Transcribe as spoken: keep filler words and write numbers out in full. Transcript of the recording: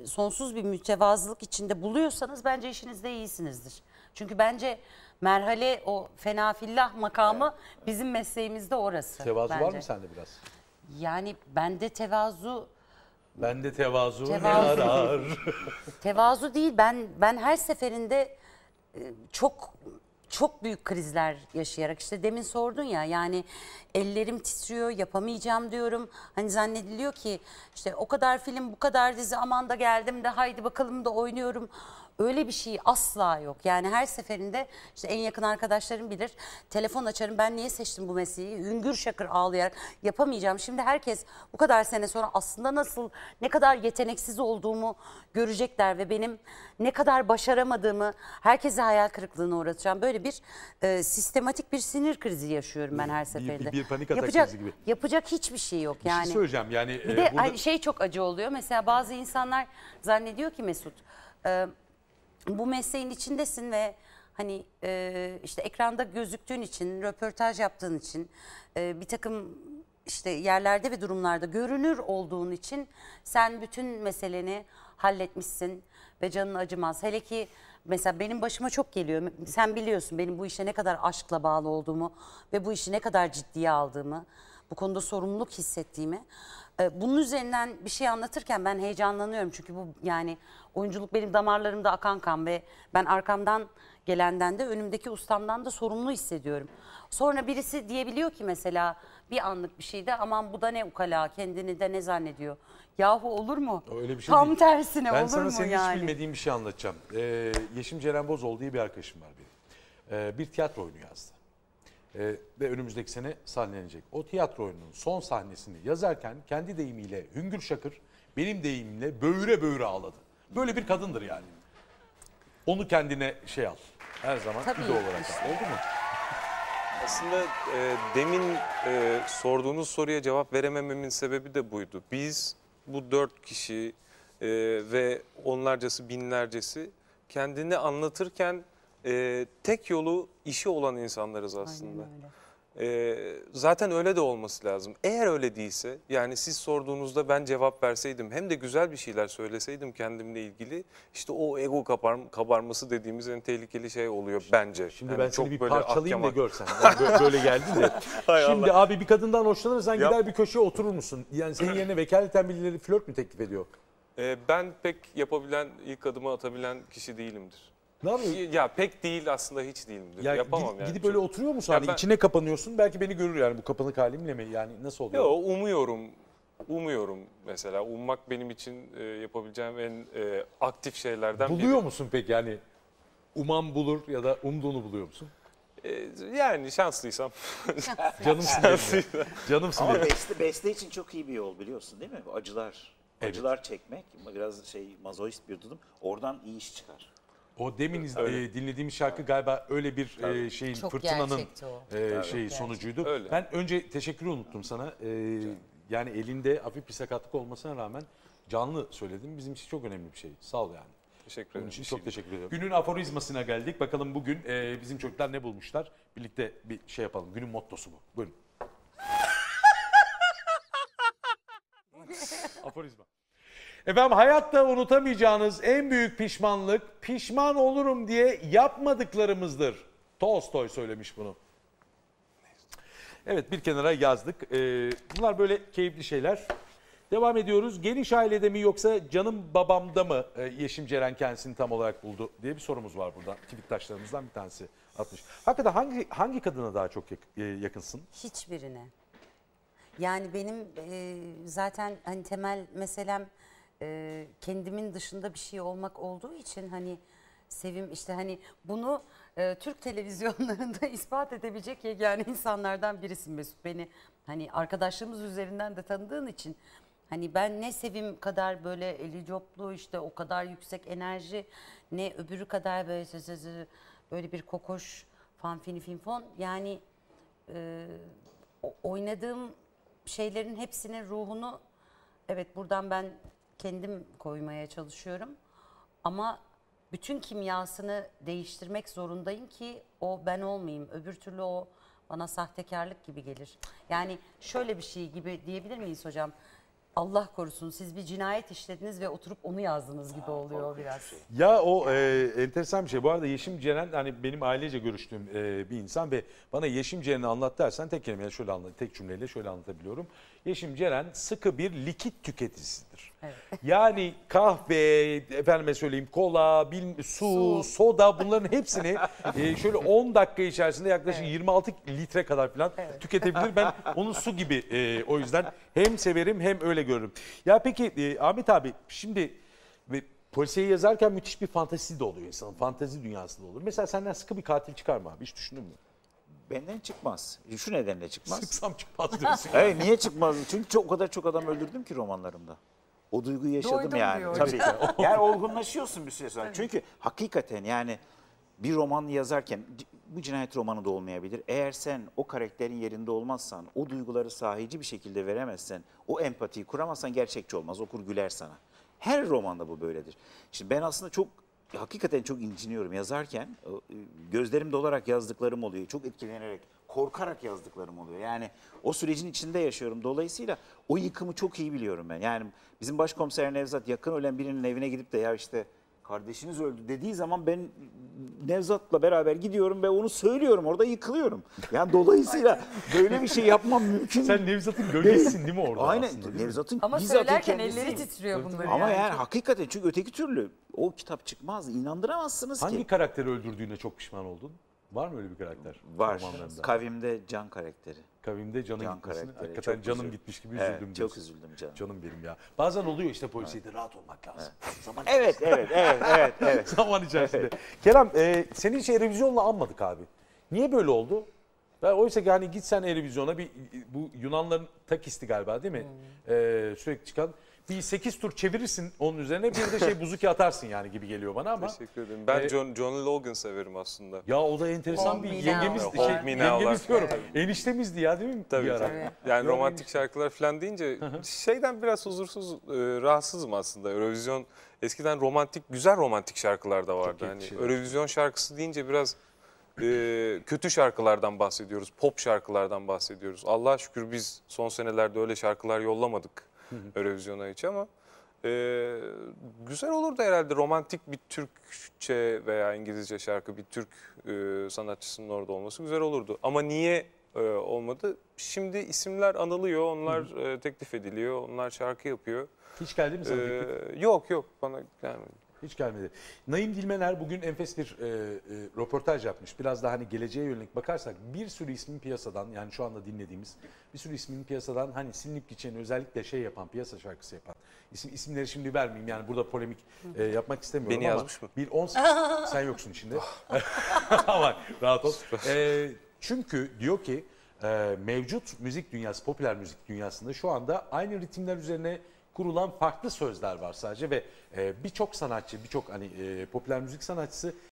sonsuz bir mütevazılık içinde buluyorsanız bence işinizde iyisinizdir. Çünkü bence merhale, o fenafillah makamı evet. bizim mesleğimizde orası. Tevazu bence. var mı sende biraz? Yani bende tevazu... Bende tevazu, tevazu ne arar? Tevazu değil, ben ben her seferinde çok çok büyük krizler yaşayarak, işte demin sordun ya, yani ellerim titriyor, yapamayacağım diyorum. Hani zannediliyor ki işte o kadar film, bu kadar dizi, aman da geldim de haydi bakalım da oynuyorum. Öyle bir şey asla yok. Yani her seferinde işte en yakın arkadaşlarım bilir. Telefon açarım, ben niye seçtim bu mesleği? Hüngür şakır ağlayarak yapamayacağım. Şimdi herkes bu kadar sene sonra aslında nasıl, ne kadar yeteneksiz olduğumu görecekler ve benim ne kadar başaramadığımı, herkese hayal kırıklığına uğratacağım. Böyle bir e, sistematik bir sinir krizi yaşıyorum ben her seferinde. Bir, bir, bir panik atak yapacak, krizi gibi. Yapacak hiçbir şey yok yani. Bir şey söyleyeceğim yani. Bir e, de burada... hani şey çok acı oluyor. Mesela bazı insanlar zannediyor ki Mesut... E, bu mesleğin içindesin ve hani e, işte ekranda gözüktüğün için, röportaj yaptığın için, e, bir takım işte yerlerde ve durumlarda görünür olduğun için sen bütün meseleni halletmişsin ve canın acımaz. Hele ki mesela benim başıma çok geliyor. Sen biliyorsun benim bu işe ne kadar aşkla bağlı olduğumu ve bu işi ne kadar ciddiye aldığımı, bu konuda sorumluluk hissettiğimi. Bunun üzerinden bir şey anlatırken ben heyecanlanıyorum. Çünkü bu yani oyunculuk benim damarlarımda akan kan ve ben arkamdan gelenden de önümdeki ustamdan da sorumlu hissediyorum. Sonra birisi diyebiliyor ki mesela bir anlık bir şeyde aman bu da ne ukala, kendini de ne zannediyor. Yahu olur mu? Öyle bir şey Tam değil. tersine ben olur mu yani? Ben sana senin hiç bilmediğin bir şey anlatacağım. Ee, Yeşim Ceren Bozoğlu diye bir arkadaşım var benim. Ee, bir tiyatro oyunu yazdı. Ee, ve önümüzdeki sene sahnelenecek. O tiyatro oyununun son sahnesini yazarken kendi deyimiyle hüngür şakır, benim deyimimle böğüre böğüre ağladı. Böyle bir kadındır yani. Onu kendine şey al. Her zaman idol olarak al. Oldu mu? Aslında e, demin e, sorduğunuz soruya cevap veremememin sebebi de buydu. Biz bu dört kişi e, ve onlarcası, binlercesi kendini anlatırken e, tek yolu işi olan insanlarız aslında. E, zaten öyle de olması lazım. Eğer öyle değilse, yani siz sorduğunuzda ben cevap verseydim, hem de güzel bir şeyler söyleseydim kendimle ilgili, işte o ego kabar, kabarması dediğimiz en tehlikeli şey oluyor bence. Şimdi yani ben seni bir böyle parçalayayım da ahkam- görsen. Yani böyle geldin de. Şimdi Allah. abi bir kadından hoşlanırsan Yap. gider bir köşeye oturur musun? Yani senin yerine vekaleten birileri flört mü teklif ediyor? E, ben pek yapabilen, ilk adımı atabilen kişi değilimdir. Ne yapıyorsun? Ya pek değil aslında, hiç değilimdir. Ya Yapamam gidip, yani. gidip çok. öyle oturuyor musun? Ya Hani ben- içine kapanıyorsun. Belki beni görür yani bu kapanık halimle mi? Yani nasıl oluyor? Yo, umuyorum. Umuyorum mesela. Ummak benim için e, yapabileceğim en e, aktif şeylerden biri. Buluyor musun peki yani? Uman bulur ya da umduğunu buluyor musun? E, yani şanslıysam. Canımsın benim. Canımsın Ama benim. beste, beste için çok iyi bir yol biliyorsun değil mi? Bu acılar. Evet. Acılar çekmek biraz şey mazoist bir durum. Oradan iyi iş çıkar. O demin iz- e, dinlediğimiz şarkı galiba öyle bir e, şeyin Çok fırtınanın gerçekti o. e, şeyi sonucuydu. Öyle. Ben önce teşekkürü unuttum sana. E, yani elinde hafif bir sakatlık olmasına rağmen canlı söyledim. Bizim için çok önemli bir şey. Sağ ol yani. Teşekkür Bunun ederim. için Bir çok şey teşekkür ediyorum. Günün aforizmasına geldik. Bakalım bugün e, bizim çocuklar ne bulmuşlar? Birlikte bir şey yapalım. Günün mottosu bu. Buyurun. Aforizma. Efendim hayatta unutamayacağınız en büyük pişmanlık pişman olurum diye yapmadıklarımızdır. Tolstoy söylemiş bunu. Evet bir kenara yazdık. Ee, bunlar böyle keyifli şeyler. Devam ediyoruz. Geniş ailede mi yoksa canım babamda mı e, Yeşim Ceren kendisini tam olarak buldu diye bir sorumuz var burada. Tweettaşlarımızdan bir tanesi atmış. Hakikaten hangi hangi kadına daha çok yak- e, yakınsın? Hiçbirine. Yani benim e, zaten hani temel meselem e, kendimin dışında bir şey olmak olduğu için hani Sevim işte hani bunu e, Türk televizyonlarında ispat edebilecek yegane insanlardan birisin Mesut. Beni hani arkadaşlığımız üzerinden de tanıdığın için hani ben ne Sevim kadar böyle eli coplu işte o kadar yüksek enerji ne öbürü kadar böyle zı zı zı, böyle bir kokoş fanfini finfon yani e, o- oynadığım şeylerin hepsinin ruhunu evet buradan ben kendim koymaya çalışıyorum. Ama bütün kimyasını değiştirmek zorundayım ki o ben olmayayım. Öbür türlü o bana sahtekarlık gibi gelir. Yani şöyle bir şey gibi diyebilir miyiz hocam? Allah korusun siz bir cinayet işlediniz ve oturup onu yazdınız gibi oluyor biraz. Ya o e, enteresan bir şey. Bu arada Yeşim Ceren hani benim ailece görüştüğüm e, bir insan ve bana Yeşim Ceren'i anlat dersen tek kelimeyle şöyle anlat, tek cümleyle şöyle anlatabiliyorum. Yeşim Ceren sıkı bir likit tüketicisidir. Evet. Yani kahve, efendime söyleyeyim kola, bil, su, Su. soda bunların hepsini e, şöyle on dakika içerisinde yaklaşık Evet. yirmi altı litre kadar falan Evet. tüketebilir. Ben onu su gibi e, o yüzden hem severim hem öyle görürüm. Ya peki e, Ahmet abi şimdi ve polisiye yazarken müthiş bir fantezi de oluyor insanın. Fantezi dünyası da olur. Mesela senden sıkı bir katil çıkar mı abi? Hiç düşündün mü? Benden çıkmaz. Şu nedenle çıkmaz. Sıksam çıkmaz diyorsun. Evet, niye çıkmaz? Çünkü çok, o kadar çok adam öldürdüm ki romanlarımda. O duyguyu yaşadım Doydum yani. diyor Tabii. Yani olgunlaşıyorsun bir süre sonra. Çünkü hakikaten yani bir roman yazarken c- bu cinayet romanı da olmayabilir. Eğer sen o karakterin yerinde olmazsan, o duyguları sahici bir şekilde veremezsen, o empatiyi kuramazsan gerçekçi olmaz. Okur güler sana. Her romanda bu böyledir. Şimdi ben aslında çok hakikaten çok inciniyorum yazarken. Gözlerim dolarak yazdıklarım oluyor. Çok etkilenerek, korkarak yazdıklarım oluyor. Yani o sürecin içinde yaşıyorum. Dolayısıyla o yıkımı çok iyi biliyorum ben. Yani bizim başkomiser Nevzat yakın ölen birinin evine gidip de ya işte kardeşiniz öldü dediği zaman ben Nevzat'la beraber gidiyorum ve onu söylüyorum. Orada yıkılıyorum. Yani dolayısıyla böyle bir şey yapmam mümkün Sen Nevzat'ın gölgesisin değil mi orada Aynen. aslında? değil mi? Nevzat'ın Ama bizzat söylerken kendisiyim. elleri titriyor bunları. Ama yani, yani. hakikaten çünkü öteki türlü o kitap çıkmaz. İnandıramazsınız Hangi ki. karakteri öldürdüğüne çok pişman oldun? Var mı öyle bir karakter? Var. Romanlarında. Kavimde Can karakteri. Kavimde canın Can gitmesini. karakteri. Hakikaten Çok canım üzüldüm. gitmiş gibi üzüldüm Evet, diyorsun. çok üzüldüm canım. Canım benim ya. Bazen oluyor işte polisiyede rahat olmak lazım. Zaman Evet, evet, evet, evet, evet. Zaman içerisinde. Kerem e, seni hiç Eurovision'la anmadık abi. Niye böyle oldu? Ben oysa ki hani gitsen Eurovision'a bir bu Yunanların takisti galiba değil mi? Hmm. E, sürekli çıkan. Bir sekiz tur çevirirsin onun üzerine bir de şey buzuki atarsın yani gibi geliyor bana ama. Teşekkür ederim. Ben Ee, John, Johnny Logan severim aslında. Ya o da enteresan Hold bir me yengemiz, now. şey, Hold me now'lar. yengemiz diyorum. Eniştemizdi ya değil mi? Tabii Bir ara. tabii. Evet. Yani Yok, romantik neymiş? şarkılar falan deyince şeyden biraz huzursuz, e, rahatsızım aslında. Eurovision eskiden romantik, güzel romantik şarkılar da vardı. iyi Hani şeyler. Eurovision şarkısı deyince biraz e, kötü şarkılardan bahsediyoruz, pop şarkılardan bahsediyoruz. Allah'a şükür biz son senelerde öyle şarkılar yollamadık Eurovision'a hiç ama e, güzel olurdu herhalde romantik bir Türkçe veya İngilizce şarkı, bir Türk e, sanatçısının orada olması güzel olurdu. Ama niye e, olmadı? Şimdi isimler anılıyor, onlar e, teklif ediliyor, onlar şarkı yapıyor. Hiç geldi mi sana E, teklif? yok yok bana gelmedi. Hiç gelmedi. Naim Dilmener bugün enfes bir e, e, röportaj yapmış. Biraz daha hani geleceğe yönelik bakarsak bir sürü ismin piyasadan yani şu anda dinlediğimiz bir sürü ismin piyasadan hani silinip gideceğini özellikle şey yapan piyasa şarkısı yapan isim isimleri şimdi vermeyeyim yani burada polemik e, yapmak istemiyorum Beni ama yazmış mı? bir on sen yoksun içinde. Ama rahat ol. E, çünkü diyor ki e, mevcut müzik dünyası, popüler müzik dünyasında şu anda aynı ritimler üzerine kurulan farklı sözler var sadece ve e, birçok sanatçı, birçok hani e, popüler müzik sanatçısı